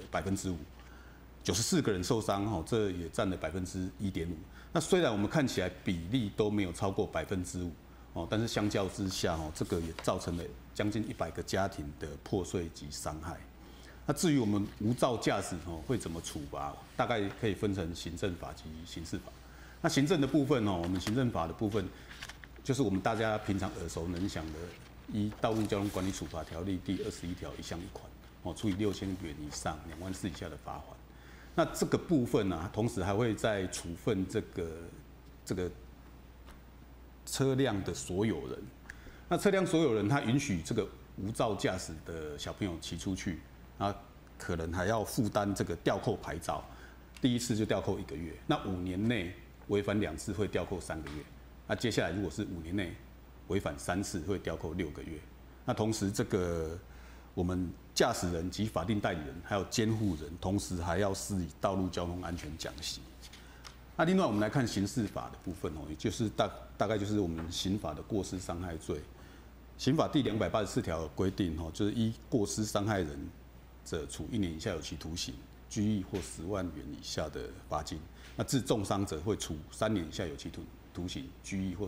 5%，94个人受伤，哈，这也占了1.5%。那虽然我们看起来比例都没有超过5%，哦，但是相较之下，哦，这个也造成了将近100个家庭的破碎及伤害。那至于我们无照驾驶，哦，会怎么处罚？大概可以分成行政法及刑事法。那行政的部分，哦，我们行政法的部分，就是我们大家平常耳熟能详的。依《道路交通管理处罚条例》第21条1项1款，哦，处以6000元以上2万4以下的罚款。那这个部分呢，同时还会再处分这个车辆的所有人。那车辆所有人，他允许这个无照驾驶的小朋友骑出去，啊，可能还要负担这个吊扣牌照，第一次就吊扣1个月，那5年内违反2次会吊扣3个月。那接下来如果是5年内违反3次会吊扣6个月。那同时，这个我们驾驶人及法定代理人还有监护人，同时还要施以道路交通安全奖励。那另外我们来看刑事法的部分哦，也就是大概就是我们刑法的过失伤害罪。刑法第284条规定哦，就是依过失伤害人者，处1年以下有期徒刑、拘役或10万元以下的罚金。那致重伤者会处3年以下有期徒刑、拘役或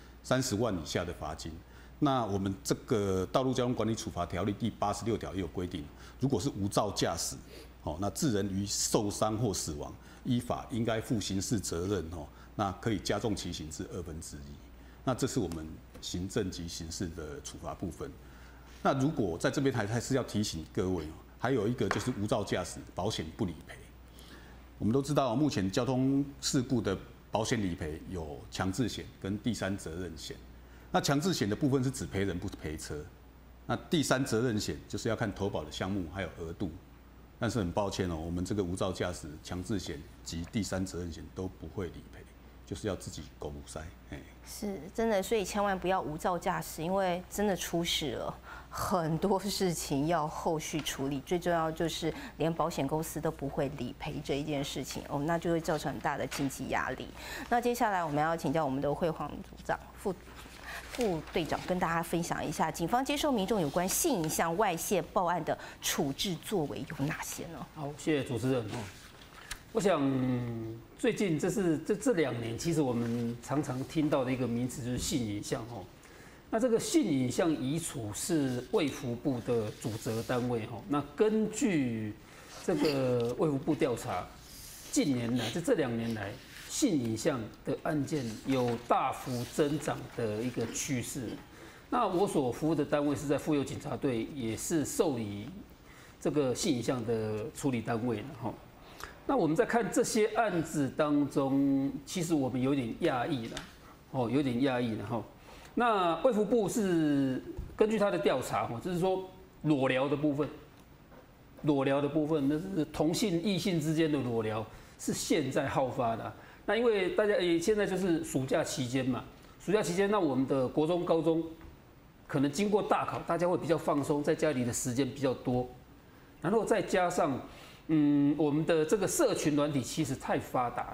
30万以下的罚金。那我们这个《道路交通管理处罚条例》第86条也有规定，如果是无照驾驶，哦，那致人于受伤或死亡，依法应该负刑事责任，哦，那可以加重其刑至1/2。那这是我们行政及刑事的处罚部分。那如果在这边还是要提醒各位，还有一个就是无照驾驶保险不理赔。我们都知道，目前交通事故的保险理赔有强制险跟第三责任险。那强制险的部分是只赔人不赔车，那第三责任险就是要看投保的项目还有额度。但是很抱歉哦，我们这个无照驾驶强制险及第三责任险都不会理赔，就是要自己狗补塞。 是真的，所以千万不要无照驾驶，因为真的出事了，很多事情要后续处理。最重要就是连保险公司都不会理赔这一件事情哦，那就会造成很大的经济压力。那接下来我们要请教我们的惠煌组长副队长跟大家分享一下，警方接受民众有关性影像外泄报案的处置作为有哪些呢？ 好，谢谢主持人。我想最近这2年，其实我们常常听到的一个名词就是性影像哦。那这个性影像移除是卫福部的主责单位哦。那根据这个卫福部调查，近年来这2年来，性影像的案件有大幅增长的一个趋势。那我所服务的单位是在妇幼警察队，也是受理这个性影像的处理单位的哈。那我们在看这些案子当中，其实我们有点讶异了，哦，有点讶异了哈。那卫福部是根据他的调查哈，就是说裸聊的部分，那是同性异性之间的裸聊是现在好发的。那因为大家现在就是暑假期间嘛，那我们的国中、高中可能经过大考，大家会比较放松，在家里的时间比较多，然后再加上我们的这个社群软体其实太发达了。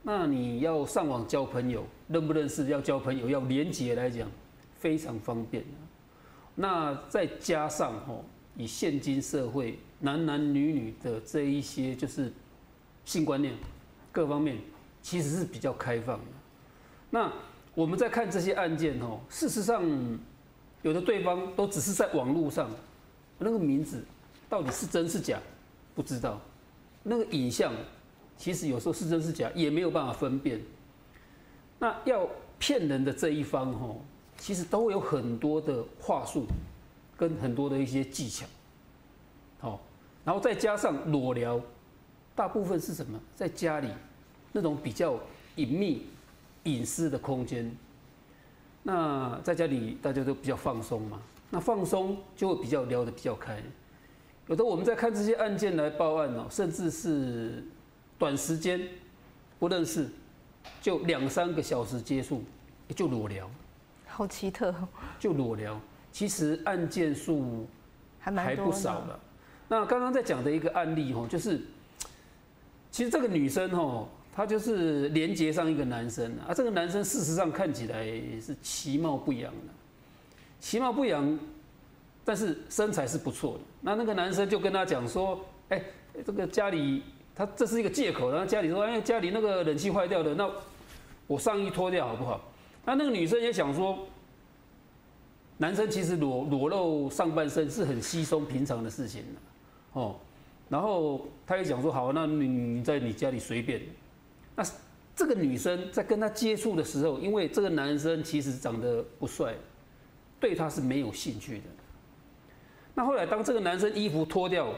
那你要上网交朋友，认不认识要交朋友，要连结来讲，非常方便。那再加上以现今社会男男女女的这一些就是性观念各方面，其实是比较开放的。那我们在看这些案件事实上有的对方都只是在网络上那个名字到底是真是假不知道，那个影像其实有时候是真是假也没有办法分辨。那要骗人的这一方其实都会有很多的话术跟很多的一些技巧，然后再加上裸聊，大部分是什么？在家里那种比较隐秘、隐私的空间。那在家里大家都比较放松嘛，那放松就会比较聊得比较开。有的我们在看这些案件来报案甚至是短时间不认识，就2、3个小时结束，就裸聊， 好奇特， 就裸聊。其实案件数还不少了。那刚刚在讲的一个案例就是其实这个女生她就是连接上一个男生啊，这个男生事实上看起来是其貌不扬的，其貌不扬，但是身材是不错的。那个男生就跟他讲说，这个家里他这是一个借口，然后家里说，家里那个冷气坏掉了，那我上衣脱掉好不好？那个女生也想说，男生其实裸露上半身是很稀松平常的事情然后他也讲说，好，那你在你家里随便。那这个女生在跟他接触的时候，因为这个男生其实长得不帅，对他是没有兴趣的。那后来当这个男生衣服脱掉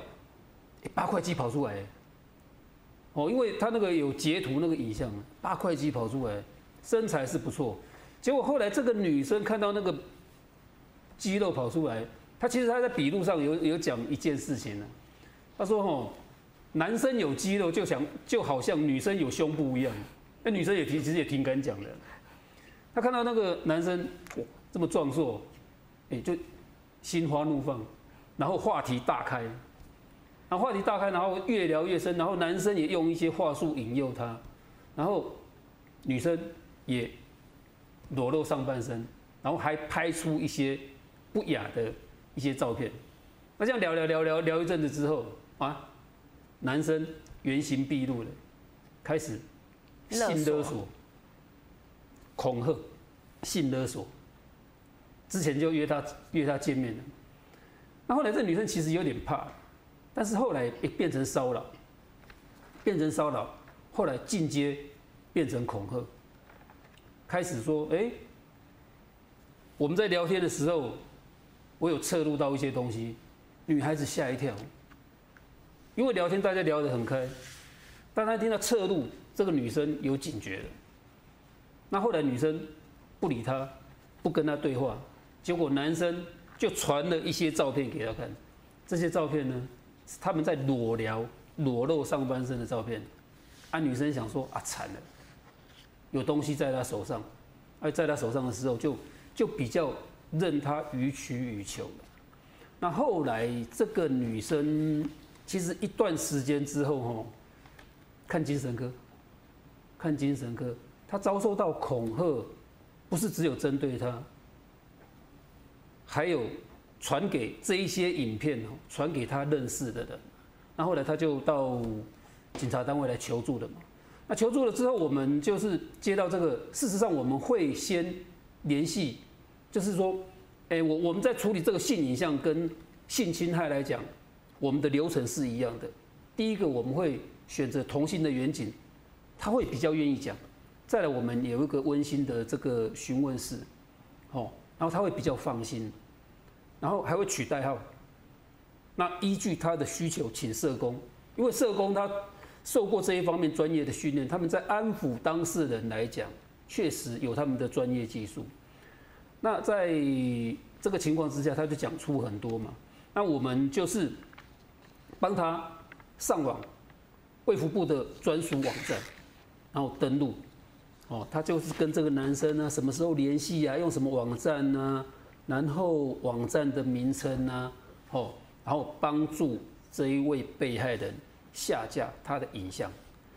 ，8块肌跑出来，因为他那个有截图那个影像，8块肌跑出来，身材是不错。结果后来这个女生看到那个肌肉跑出来，她其实她在笔录上有讲一件事情呢，她说男生有肌肉就好像女生有胸部一样，那女生其实也挺敢讲的。她看到那个男生这么壮硕，就心花怒放，然后话题大开，然后然后越聊越深，然后男生也用一些话术引诱她，然后女生也裸露上半身，然后还拍出一些不雅的一些照片。那这样聊一阵子之后男生原形毕露了，开始性勒索、恐吓、性勒索。之前就约他见面了。那后来这女生其实有点怕，但是后来变成骚扰，后来进阶变成恐吓，开始说，我们在聊天的时候，我有侧录到一些东西，女孩子吓一跳。因为聊天大家聊得很开，但他听到侧录，这个女生有警觉了。那后来女生不理他，不跟他对话，结果男生就传了一些照片给他看。这些照片呢，是他们在裸露上半身的照片。女生想说惨了，有东西在他手上。在他手上的时候就比较任他予取予求了。那后来这个女生。其实一段时间之后看精神科，他遭受到恐吓，不是只有针对他，还有传给这一些影片传给他认识的人。那后来他就到警察单位来求助的嘛。那求助了之后，我们就是接到这个，事实上我们会先联系，就是说，我们在处理这个性影像跟性侵害来讲。我们的流程是一样的。第一个，我们会选择同性的员警，他会比较愿意讲。再来，我们有一个温馨的这个询问室，然后他会比较放心，然后还会取代号。那依据他的需求，请社工，因为社工他受过这一方面专业的训练，他们在安抚当事人来讲，确实有他们的专业技术。那在这个情况之下，他就讲出很多嘛。那我们就是帮他上网卫福部的专属网站，然后登录，他就是跟这个男生呢什么时候联系啊，用什么网站啊，然后网站的名称啊，然后帮助这一位被害人下架他的影像，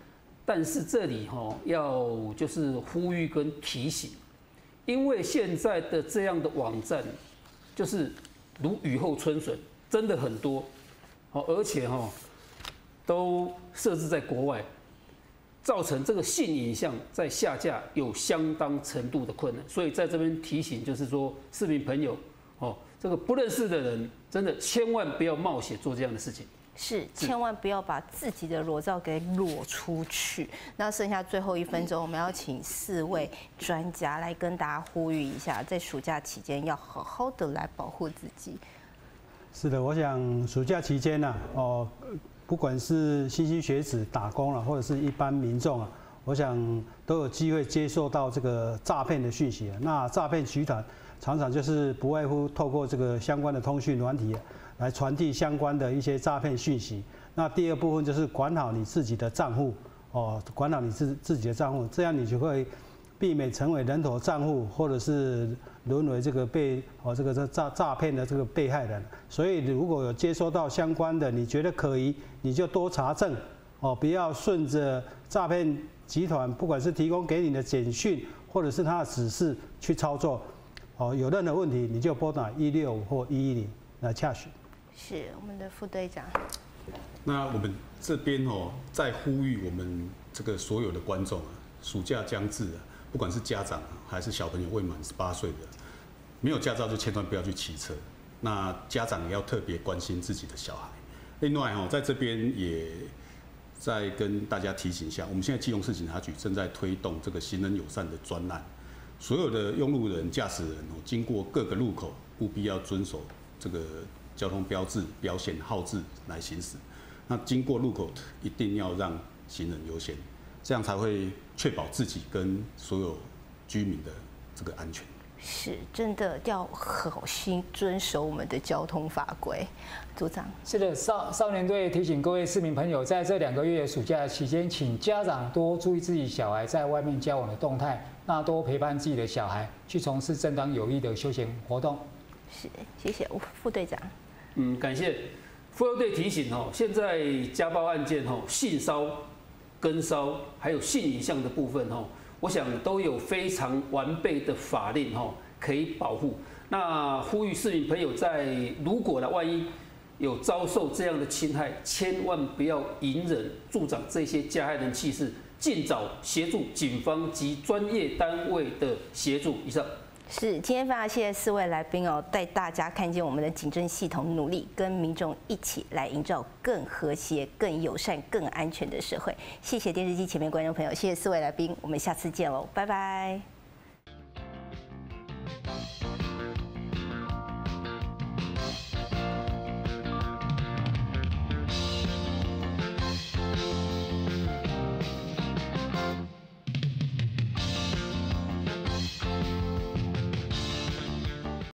但是这里要就是呼吁跟提醒，因为现在的这样的网站就是如雨后春笋，真的很多，而且都设置在国外，造成这个性影像在下架有相当程度的困难。所以在这边提醒，就是说市民朋友，这个不认识的人，真的千万不要冒险做这样的事情。 是，千万不要把自己的裸照给裸出去。那剩下最后1分钟，我们要请4位专家来跟大家呼吁一下，在暑假期间要好好的来保护自己。 是的，我想暑假期间呢，不管是新兴学子打工或者是一般民众啊，我想都有机会接受到这个诈骗的讯息。那诈骗集团常常就是不外乎透过这个相关的通讯软体来传递相关的一些诈骗讯息。那第二部分就是管好你自己的账户，管好你自己的账户，这样你就会避免成为人头账户，或者是沦为这个这个诈骗的这个被害人。所以如果有接收到相关的，你觉得可疑，你就多查证，不要顺着诈骗集团不管是提供给你的简讯，或者是他的指示去操作。有任何问题你就拨打165或110来洽询。 是我们的副队长。 那我们这边在呼吁我们这个所有的观众暑假将至不管是家长还是小朋友未满18岁的，没有驾照就千万不要去骑车。那家长也要特别关心自己的小孩。另外在这边也再跟大家提醒一下，我们现在基隆市警察局正在推动这个行人友善的专案，所有的用路人、驾驶人经过各个路口，务必要遵守这个交通标志、标线、号志来行驶。那经过路口一定要让行人优先，这样才会确保自己跟所有居民的这个安全。 是，真的要好心遵守我们的交通法规。组长， 是的，少年队提醒各位市民朋友，在这2个月暑假期间，请家长多注意自己小孩在外面交往的动态，那多陪伴自己的小孩去从事正当有益的休闲活动。 是，谢谢副队长。 感谢妇幼队提醒现在家暴案件性骚、跟骚还有性影像的部分我想都有非常完备的法令可以保护。那呼吁市民朋友如果万一有遭受这样的侵害，千万不要隐忍助长这些加害人气势，尽早协助警方及专业单位的协助。以上。 是，今天非常谢谢4位来宾带大家看见我们的警政系统努力跟民众一起来营造更和谐、更友善、更安全的社会。谢谢电视机前面观众朋友，谢谢4位来宾，我们下次见喽，拜拜。